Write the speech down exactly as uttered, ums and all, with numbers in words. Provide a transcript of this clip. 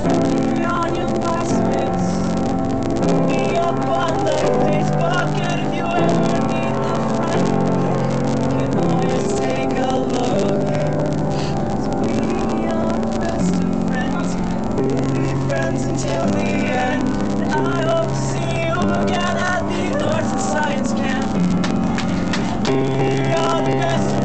Be on your classmates. Be up on the Facebook, and if you ever need a friend, you can always take a look. 'Cause we are best of friends. We'll be friends until the end. And I hope to see you again at the Arts and Science Camp. We are the best